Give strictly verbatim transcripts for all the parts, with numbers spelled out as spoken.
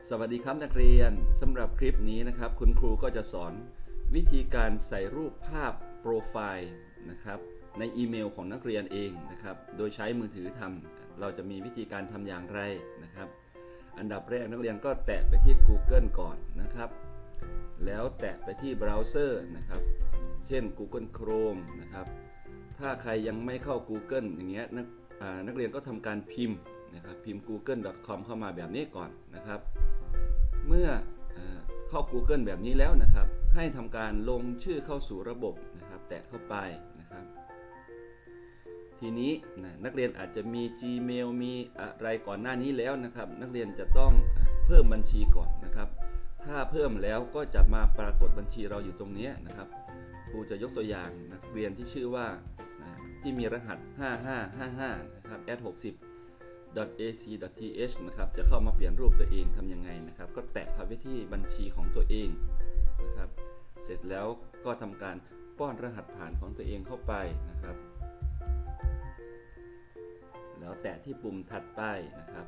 สวัสดีครับนักเรียนสำหรับคลิปนี้นะครับคุณครูก็จะสอนวิธีการใส่รูปภาพโปรไฟล์นะครับในอีเมลของนักเรียนเองนะครับโดยใช้มือถือทำเราจะมีวิธีการทำอย่างไรนะครับอันดับแรกนักเรียนก็แตะไปที่ Google ก่อนนะครับแล้วแตะไปที่เบราว์เซอร์นะครับเช่น Google Chrome นะครับถ้าใครยังไม่เข้า Google อย่างเงี้ยนักนักเรียนก็ทำการพิมพ์นะครับพิมพ์ กูเกิล ดอท คอม เข้ามาแบบนี้ก่อนนะครับเมื่อเข้า Google แบบนี้แล้วนะครับให้ทำการลงชื่อเข้าสู่ระบบนะครับแตะเข้าไปนะครับทีนี้นักเรียนอาจจะมี Gmail มีอะไรก่อนหน้านี้แล้วนะครับนักเรียนจะต้องเพิ่มบัญชีก่อนนะครับถ้าเพิ่มแล้วก็จะมาปรากฏบัญชีเราอยู่ตรงนี้นะครับครูจะยกตัวอย่างนักเรียนที่ชื่อว่าที่มีรหัสห้าห้าห้าห้านะครับ แอท หกสิบ เอ ซี ดอท ที เอช นะครับจะเข้ามาเปลี่ยนรูปตัวเองทำยังไงนะครับก็แตะเข้าไปที่บัญชีของตัวเองนะครับเสร็จแล้วก็ทำการป้อนรหัสผ่านของตัวเองเข้าไปนะครับแล้วแตะที่ปุ่มถัดไปนะครับ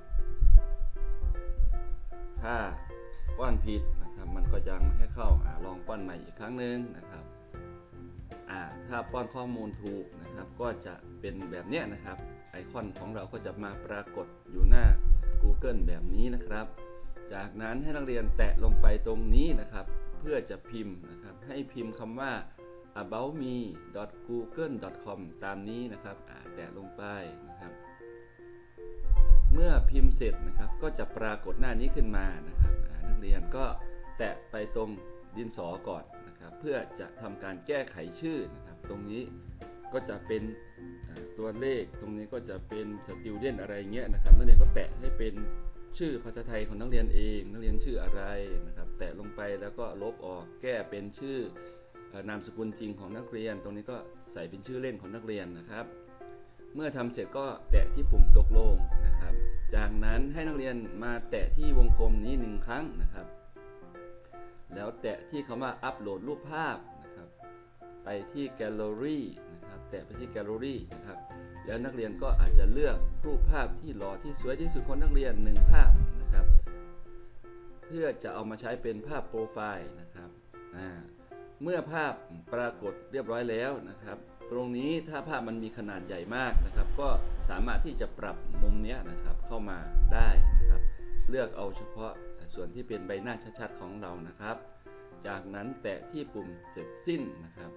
ถ้าป้อนผิดนะครับมันก็ยังไม่ให้เข้าลองป้อนใหม่อีกครั้งหนึ่งนะครับถ้าป้อนข้อมูลถูกนะครับก็จะเป็นแบบนี้นะครับไอคอนของเราก็จะมาปรากฏอยู่หน้า Google แบบนี้นะครับจากนั้นให้นักเรียนแตะลงไปตรงนี้นะครับเพื่อจะพิมพ์นะครับให้พิมพ์คำว่า อะเบาท์ มี ดอท กูเกิล ดอท คอม ตามนี้นะครับแตะลงไปนะครับเมื่อพิมพ์เสร็จนะครับก็จะปรากฏหน้านี้ขึ้นมานะครับนักเรียนก็แตะไปตรงดินสอก่อนนะครับเพื่อจะทำการแก้ไขชื่อนะครับตรงนี้ก็จะเป็นตัวเลขตรงนี้ก็จะเป็น student อะไรเงี้ยนะครับนักเรียนก็แตะให้เป็นชื่อภาษาไทยของนักเรียนเองนักเรียนชื่ออะไรนะครับแตะลงไปแล้วก็ลบออกแก้เป็นชื่อนามสกุลจริงของนักเรียนตรงนี้ก็ใส่เป็นชื่อเล่นของนักเรียนนะครับเมื่อทำเสร็จก็แตะที่ปุ่มตกลงนะครับจากนั้นให้นักเรียนมาแตะที่วงกลมนี้หนึ่งครั้งนะครับแล้วแตะที่คำว่าอัปโหลดรูปภาพนะครับไปที่แกลเลอรี่นะครับแตะไปที่แกลเลอรี่นะครับแล้วนักเรียนก็อาจจะเลือกรูปภาพที่หล่อที่สวยที่สุดของนักเรียนหนึ่งภาพนะครับเพื่อจะเอามาใช้เป็นภาพโปรไฟล์นะครับเมื่อภาพปรากฏเรียบร้อยแล้วนะครับตรงนี้ถ้าภาพมันมีขนาดใหญ่มากนะครับก็สามารถที่จะปรับมุมนี้นะครับเข้ามาได้นะครับเลือกเอาเฉพาะส่วนที่เป็นใบหน้าชัดๆของเรานะครับจากนั้นแตะที่ปุ่มเสร็จสิ้นนะครับ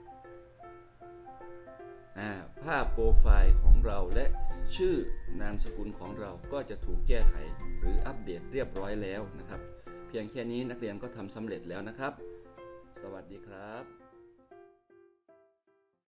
ภาพโปรไฟล์ของเราและชื่อนามสกุลของเราก็จะถูกแก้ไขหรืออัปเดตเรียบร้อยแล้วนะครับเพียงแค่นี้นักเรียนก็ทำสำเร็จแล้วนะครับสวัสดีครับ